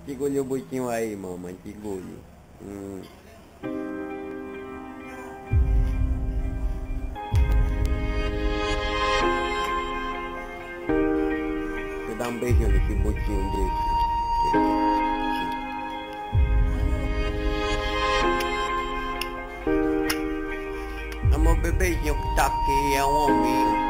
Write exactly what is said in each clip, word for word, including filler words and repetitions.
Mantigolho o boitinho aí, irmão. Mantigolho. Hum. Você dá um beijinho nesse boitinho desse. Amor, bebezinho que tá aqui é um hominho.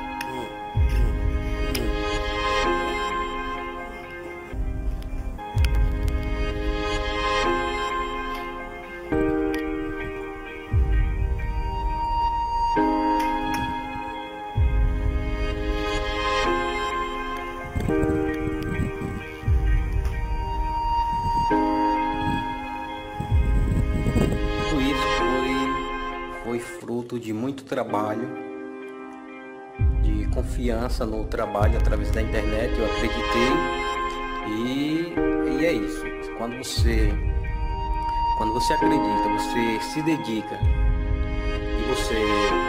Tudo isso foi, foi fruto de muito trabalho, de confiança no trabalho através da internet. Eu acreditei e, e é isso. Quando você, quando você acredita, você se dedica e você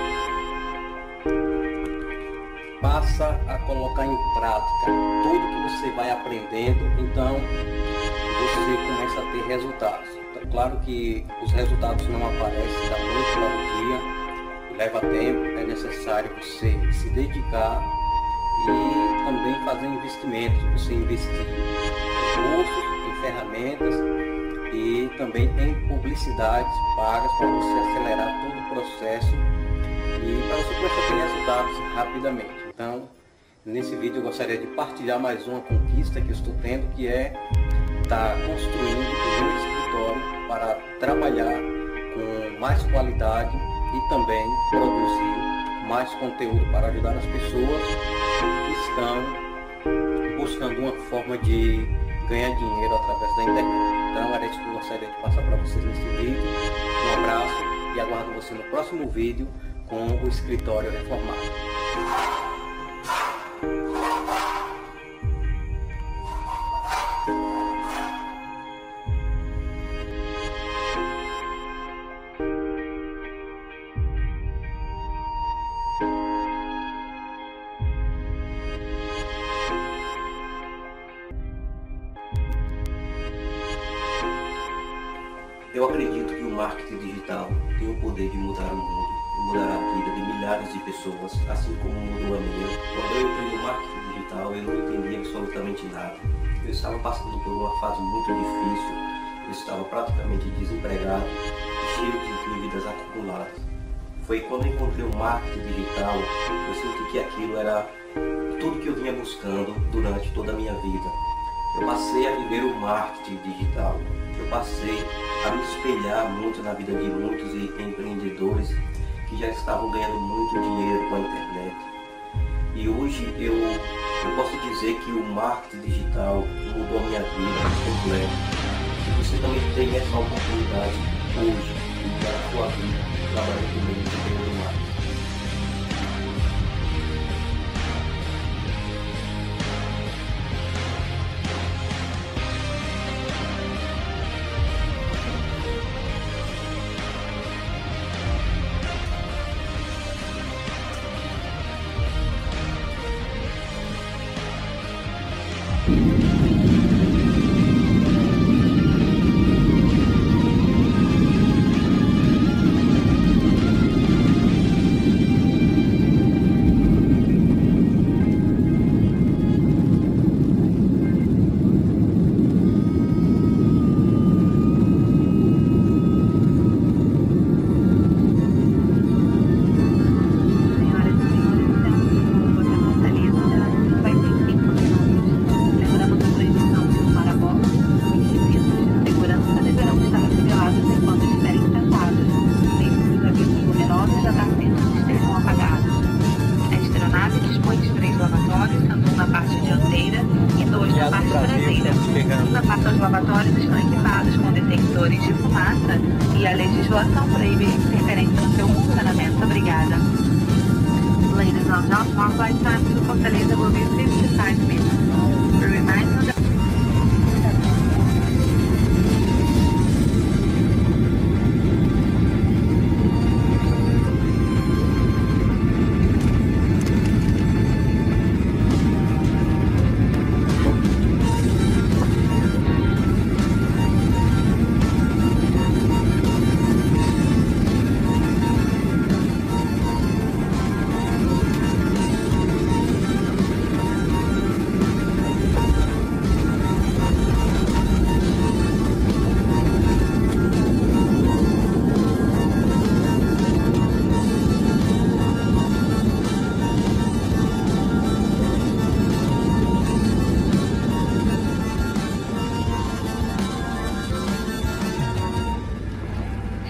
passa a colocar em prática tudo que você vai aprendendo, então você começa a ter resultados. Então, claro que os resultados não aparecem da noite para o dia, leva tempo, é necessário você se dedicar e também fazer investimentos, você investir em cursos, em ferramentas e também em publicidades pagas para você acelerar todo o processo e para você começar a ter resultados rapidamente. Então, nesse vídeo eu gostaria de partilhar mais uma conquista que eu estou tendo, que é estar construindo o meu escritório para trabalhar com mais qualidade e também produzir mais conteúdo para ajudar as pessoas que estão buscando uma forma de ganhar dinheiro através da internet. Então, era isso que eu gostaria de passar para vocês nesse vídeo. Um abraço e aguardo você no próximo vídeo com o escritório reformado. Eu acredito que o marketing digital tem o poder de mudar o mundo, mudar a vida de milhares de pessoas, assim como mudou a minha. Quando eu entrei no marketing digital, eu não entendia absolutamente nada. Eu estava passando por uma fase muito difícil, eu estava praticamente desempregado e cheio de dívidas acumuladas. Foi quando eu encontrei o marketing digital, eu senti que aquilo era tudo que eu vinha buscando durante toda a minha vida. Eu passei a viver o marketing digital. Eu passei a me espelhar muito na vida de muitos empreendedores que já estavam ganhando muito dinheiro com a internet. E hoje eu, eu posso dizer que o marketing digital mudou a minha vida completa. E você também tem essa oportunidade hoje de mudar a sua vida trabalhando com o meio do marketing. Na parte dos lavatórios estão equipados com detectores de fumaça e a legislação proíbe interferência no seu funcionamento. Obrigada. Ladies and gentlemen, our flight time to Fortaleza will be fifty-five minutes. We remind you that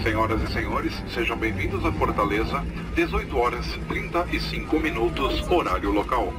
Senhoras e senhores, sejam bem-vindos à Fortaleza, dezoito horas e trinta e cinco minutos, horário local.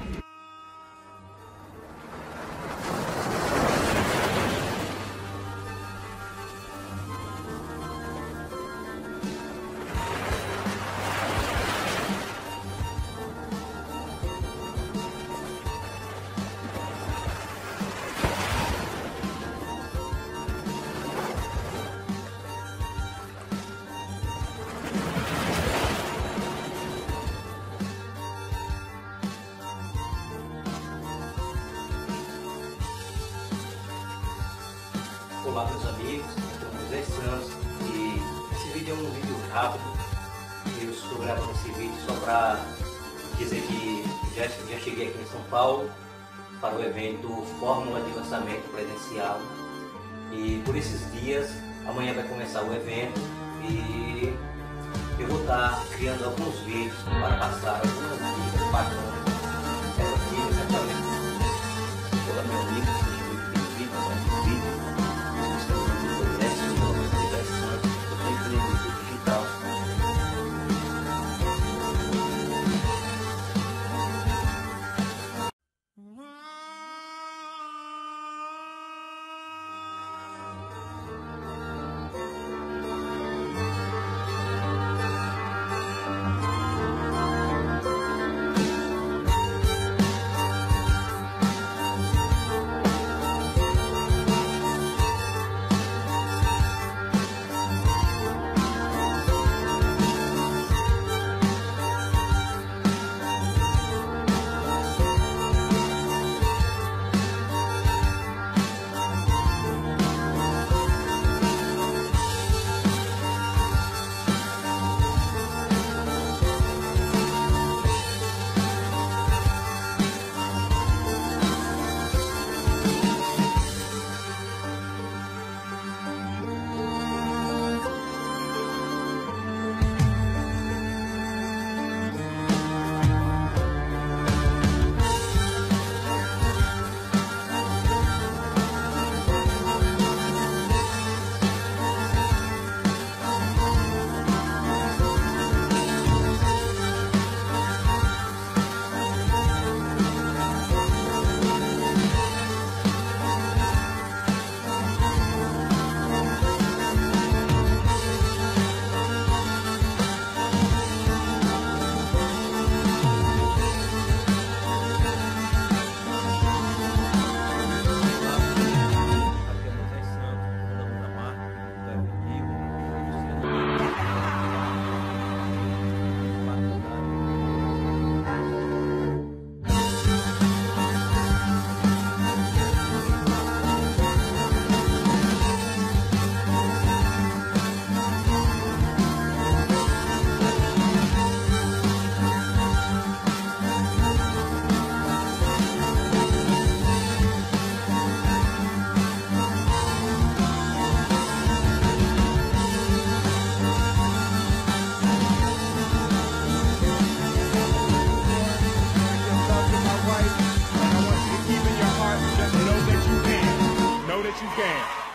Olá meus amigos, eu sou José Santos e esse vídeo é um vídeo rápido. Eu estou gravando esse vídeo só para dizer que já, já cheguei aqui em São Paulo para o evento Fórmula de Lançamento Presencial, e por esses dias, amanhã vai começar o evento e eu vou estar criando alguns vídeos para passar algumas dicas bacanas. Essas dicas certamente, olá meu amigo, seja muito bem-vindo a mais um vídeo. Know that you can.